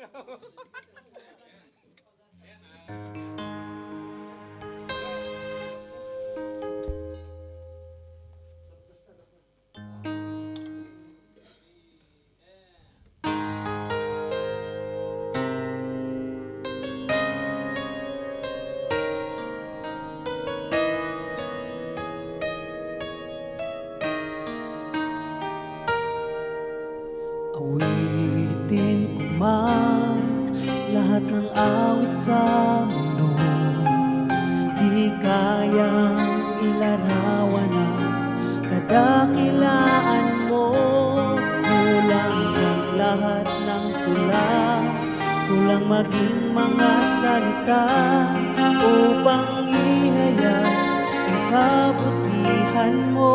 Awitin ko man lahat ng awit sa mundo, di kayang ilarawan ang kadakilaan mo. Kulang ang lahat ng tula, kulang maging mga salita upang ihayag ang kabutihan mo.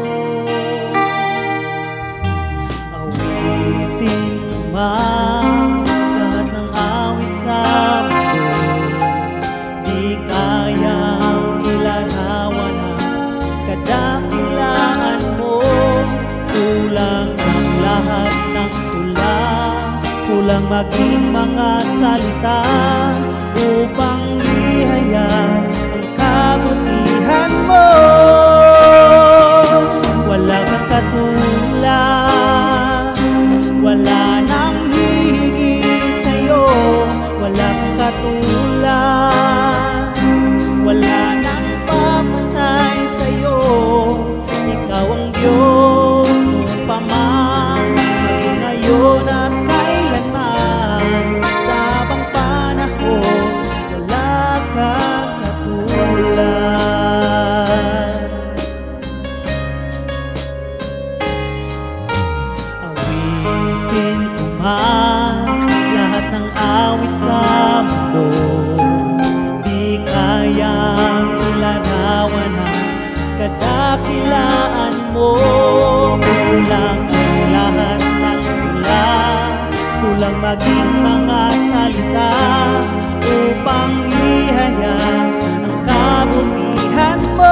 Awitin ko man lahat ng awit sa mundo, di kayang ilarawan ang kadakilaan mo. Kulang ang lahat ng tula, kulang maging mga salita upang ihayag ang kabutihan mo. Wala kang katulad, wala nang hihigit sa'yo. Wala kang katulad, wala nang papatay sa'yo. Ikaw ang Diyos noon pa man, maging ngayon at kailanman. Sa habang panahon, wala kang katulad. Awitin ko man lahat ng awit sa mundo, di kayang ilarawan ang kadakilaan mo. Kulang ang lahat ng tula, kulang maging mga salita upang ihayag ang kabutihan mo.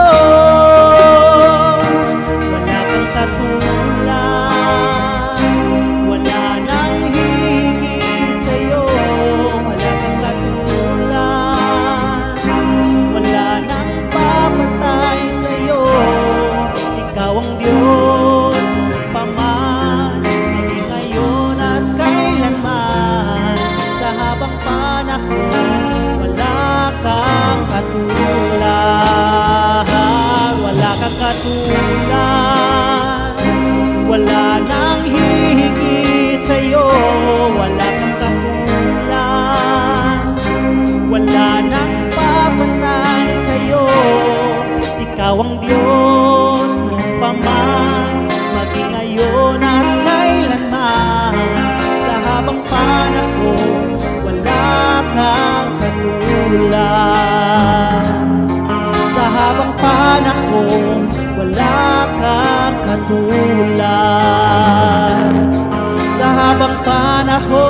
Wala kang katulad, wala nang higit sa'yo. Wala kang katulad, wala nang papatay sa'yo. Ikaw ang Diyos noon pa man, maging ngayon at kailanman. Sa habang panahon, wala kang katulad. Wala kang katulad, wala nang hihigit sa'yo. Wala kang katulad, wala nang papatay sa'yo. Ikaw ang Diyos noon pa man, maging ngayon at kailanman. Sa habang panahon, wala kang katulad. Sa habang panahon, wala kang katulad. Sa habang panahon,